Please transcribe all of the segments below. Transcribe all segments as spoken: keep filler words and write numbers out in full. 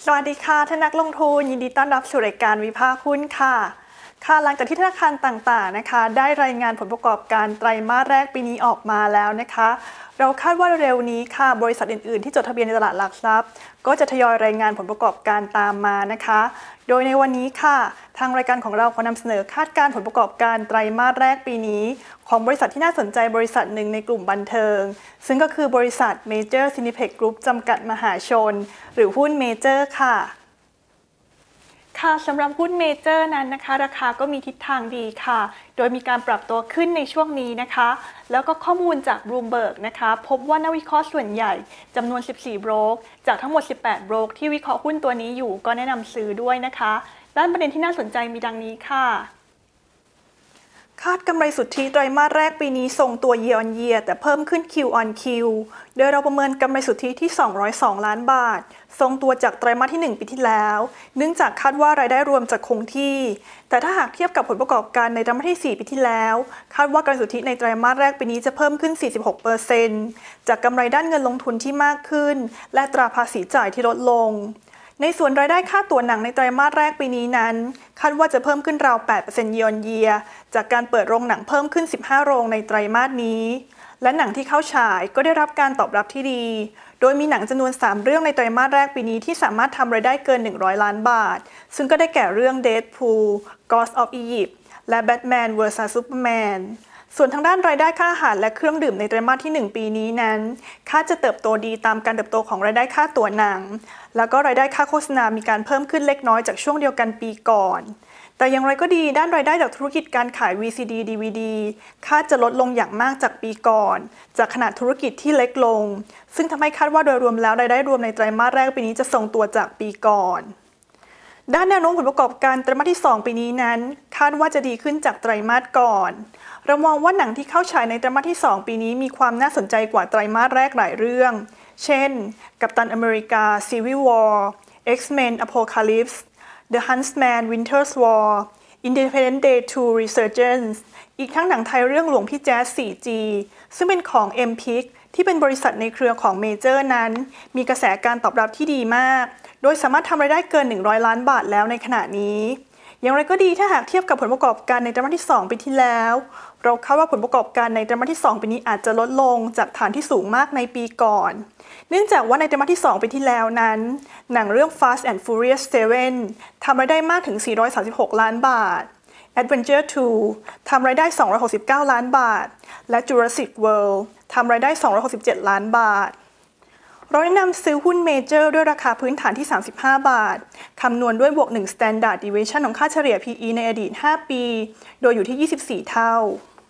สวัสดีค่ะท่านนักลงทุนยินดีต้อนรับสู่รายการวิภาคหุ้นค่ะค่ะหลังจากที่ธนาคารต่างๆนะคะได้รายงานผลประกอบการไตรมาสแรกปีนี้ออกมาแล้วนะคะเราคาดว่าเร็วนี้ค่ะบริษัทอื่นๆที่จดทะเบียนในตลาดหลักทรัพย์ก็จะทยอยรายงานผลประกอบการตามมานะคะโดยในวันนี้ค่ะทางรายการของเราขอนำเสนอคาดการณ์ผลประกอบการไตรมาสแรกปีนี้ของบริษัทที่น่าสนใจบริษัทหนึ่งในกลุ่มบันเทิงซึ่งก็คือบริษัท Major Cineplex Group จำกัดมหาชนหรือหุ้น Major ค่ะค่ะสำหรับหุ้นเมเจอร์นั้นนะคะราคาก็มีทิศทางดีค่ะโดยมีการปรับตัวขึ้นในช่วงนี้นะคะแล้วก็ข้อมูลจาก Bloomberg นะคะพบว่านักวิเคราะห์ส่วนใหญ่จำนวนสิบสี่โบรกจากทั้งหมดสิบแปดโบรกที่วิเคราะห์หุ้นตัวนี้อยู่ก็แนะนำซื้อด้วยนะคะด้านประเด็นที่น่าสนใจมีดังนี้ค่ะคาดกำไรสุทธิไตรมาสแรกปีนี้ทรงตัว year on year แต่เพิ่มขึ้น Q on Q โดยเราประเมินกำไรสุทธิที่สองร้อยสองล้านบาททรงตัวจากไตรมาสที่หนึ่งปีที่แล้วเนื่องจากคาดว่ารายได้รวมจะคงที่แต่ถ้าหากเทียบกับผลประกอบการในไตรมาสที่สี่ปีที่แล้วคาดว่ากำไรสุทธิในไตรมาสแรกปีนี้จะเพิ่มขึ้น สี่สิบหกเปอร์เซ็นต์ จากกำไรด้านเงินลงทุนที่มากขึ้นและตราภาษีจ่ายที่ลดลงในส่วนรายได้ค่าตั๋วหนังในไตรมาสแรกปีนี้นั้นคาดว่าจะเพิ่มขึ้นราว แปดเปอร์เซ็นต์ year on year จากการเปิดโรงหนังเพิ่มขึ้นสิบห้าโรงในไตรมาสนี้และหนังที่เข้าฉายก็ได้รับการตอบรับที่ดีโดยมีหนังจำนวนสามเรื่องในไตรมาสแรกปีนี้ที่สามารถทำรายได้เกินหนึ่งร้อยล้านบาทซึ่งก็ได้แก่เรื่อง Deadpool Ghost of Egypt และ Batman versus Supermanส่วนทางด้านรายได้ค่าอาหารและเครื่องดื่มในไตรมาสที่หนึ่งปีนี้นั้นคาดจะเติบโตดีตามการเติบโตของรายได้ค่าตั๋วหนังแล้วก็รายได้ค่าโฆษณามีการเพิ่มขึ้นเล็กน้อยจากช่วงเดียวกันปีก่อนแต่อย่างไรก็ดีด้านรายได้จากธุรกิจการขาย วี ซี ดี ดี วี ดี คาดจะลดลงอย่างมากจากปีก่อนจากขนาดธุรกิจที่เล็กลงซึ่งทำให้คาดว่าโดยรวมแล้วรายได้รวมในไตรมาสแรกปีนี้จะทรงตัวจากปีก่อนด้านแนวโน้มผลประกอบการไตรมาสที่สองปีนี้นั้นคาดว่าจะดีขึ้นจากไตรมาสก่อนเรามองว่าหนังที่เข้าฉายในไตรมาสที่สองปีนี้มีความน่าสนใจกว่าไตรมาสแรกหลายเรื่องเช่นกัปตันอเมริกา Civil War X-Men Apocalypse The Huntsman Winter's War Independence Day ทู Resurgence อีกทั้งหนังไทยเรื่องหลวงพี่แจ๊ส โฟร์ จี ซึ่งเป็นของ เอ็ม พี ไอ ซี ที่เป็นบริษัทในเครือของเมเจอร์นั้นมีกระแสการตอบรับที่ดีมากโดยสามารถทำรายได้เกินหนึ่งร้อยล้านบาทแล้วในขณะนี้อย่างไรก็ดีถ้าหากเทียบกับผลประกอบการในไตรมาสที่สองปีที่แล้วเราคาดว่าผลประกอบการในไตรมาสที่สองปีนี้อาจจะลดลงจากฐานที่สูงมากในปีก่อนเนื่องจากว่าในไตรมาสที่สองปีที่แล้วนั้นหนังเรื่อง Fast and Furious เซเว่น ทำรายได้มากถึงสี่ร้อยสามสิบหกล้านบาท Adventure ทู ทำรายได้สองร้อยหกสิบเก้าล้านบาทและ Jurassic World ทำรายได้สองร้อยหกสิบเจ็ดล้านบาทเราแนะนำซื้อหุ้นเมเจอร์ด้วยราคาพื้นฐานที่สามสิบห้าบาทคำนวณด้วยบวกหนึ่ง Standard Deviation ของค่าเฉลี่ย พี อี ในอดีตห้าปีโดยอยู่ที่ยี่สิบสี่เท่า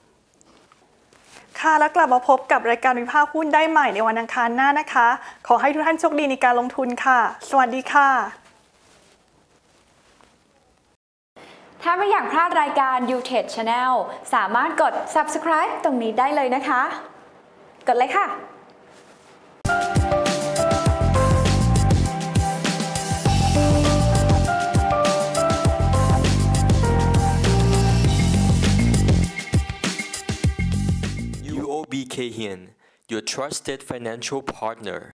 ค่ะแล้วกลับมาพบกับรายการวิภาคหุ้นได้ใหม่ในวันอังคารหน้านะคะขอให้ทุกท่านโชคดีในการลงทุนค่ะสวัสดีค่ะถ้าไม่อยากพลาดรายการ ยู เทรด Channel สามารถกด Subscribe ตรงนี้ได้เลยนะคะ กดเลยค่ะยู โอ บี Kay Hian, your trusted financial partner.